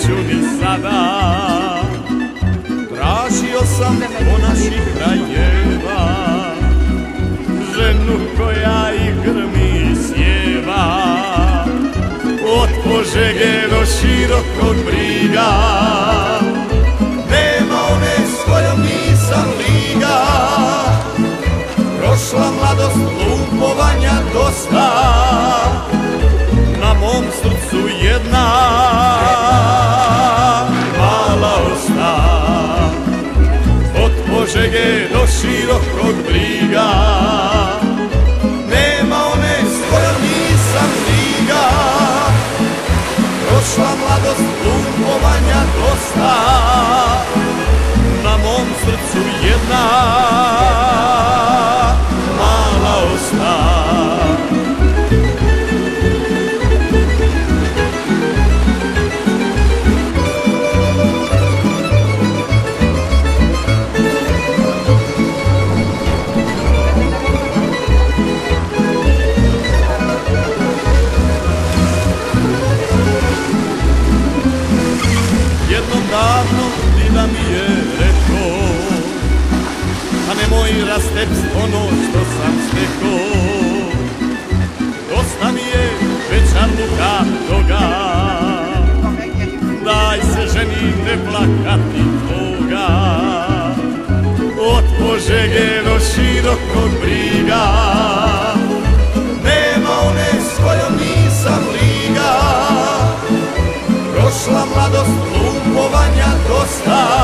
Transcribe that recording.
neću ni sada. Tražio sam po naših krajeva ženu koja i grmi sjeva. Od Požege do Širokog Briga nema one s kojom nisam liga. Prošla mladost lupovanja dosta, na mom srcu jedna mala osta. Od Požege do Širokog Briga nema one s kojom nisam liga. Prošla mladost lupovanja dosta, na mom srcu jedna mala osta. Jednom davno dida mi je rekao, a nemoj rastepst ono što sam stekao. Dosta mi je večarluka toga, daj se ženi ne plakati tvoga. Od Požege do Širokog Briga nema one s kojom nisam liga. Prošla mladost lupovanja dosta,